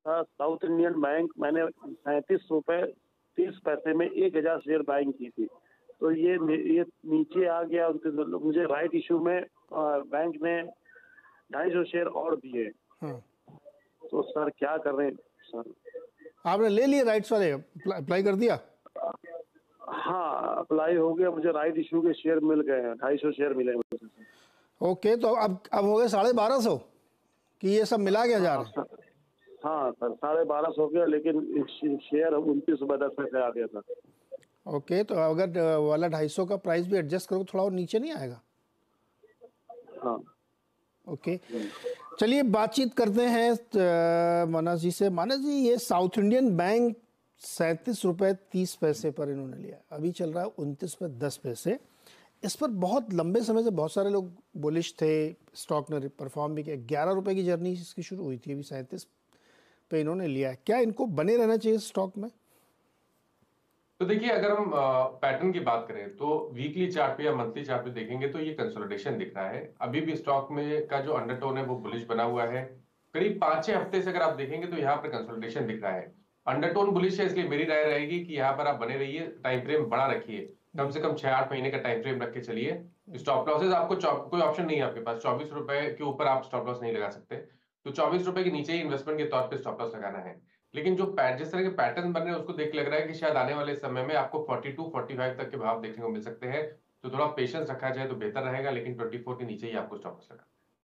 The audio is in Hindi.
था साउथ इंडियन बैंक, मैंने 37 रुपए 30 पैसे में 1000 शेयर बाइंग की थी। तो ये नीचे आ गया, मुझे राइट इशू में बैंक ने 250 शेयर और दिए। हाँ। तो सर क्या कर रहे हैं सर? आपने ले लिए राइट्स वाले, अप्लाई कर दिया? हाँ, अप्लाई हो गया, मुझे राइट इशू के शेयर मिल गए हैं, 250 शेयर मिले मुझे। ओके, तो अब हो गए 1250 कि ये सब मिला के 1000 है? हाँ सर, 1250 हो गया, लेकिन शेयर 29 रुपए 10 पैसे आ गया था। ओके, तो अगर वाला 250 का प्राइस भी एडजस्ट करो थोड़ा और नीचे नहीं आएगा? हाँ। ओके, चलिए बातचीत करते हैं मानस जी से। मानस जी, ये साउथ इंडियन बैंक 37 रुपए 30 पैसे पर इन्होंने लिया, अभी चल रहा है 29 रुपए 10 पैसे। इस पर बहुत लंबे समय से बहुत सारे लोग बुलिश थे, स्टॉक ने परफॉर्म भी किया। 11 रुपए की जर्नी इसकी शुरू हुई थी, अभी 37 पे इन्होंने लिया है। क्या इनको बने रहना चाहिए स्टॉक में? तो देखिए, अगर हम पैटर्न की बात करें तो वीकली चार्ट पे या मंथली चार्ट पे देखेंगे तो ये कंसोलिडेशन दिख रहा है। अभी भी स्टॉक में का जो अंडरटोन है वो बुलिश बना हुआ है। करीब 5-6 हफ्ते से अगर आप देखेंगे तो यहाँ पर कंसोलिडेशन दिख रहा है। अंडरटोन बुलिश है, इसलिए मेरी राय रहेगी कि यहाँ पर आप बने रहिए, टाइम फ्रेम बड़ा रखिए, कम से कम 6-8 महीने का टाइम फ्रेम रख के चलिए। स्टॉप लॉसेज आपको कोई ऑप्शन नहीं है आपके पास, 24 रुपए के ऊपर आप स्टॉप लॉस नहीं लगा सकते। तो 24 रुपए के नीचे ही इन्वेस्टमेंट के तौर पे स्टॉप लॉस लगाना है। लेकिन जो जिस तरह के पैटर्न बन रहे हैं उसको देख लग रहा है कि शायद आने वाले समय में आपको 42-45 तक के भाव देखने को मिल सकते हैं। तो थोड़ा पेशेंस रखा जाए तो बेहतर रहेगा, लेकिन 24 के नीचे ही आपको स्टॉप लॉस लगाना है।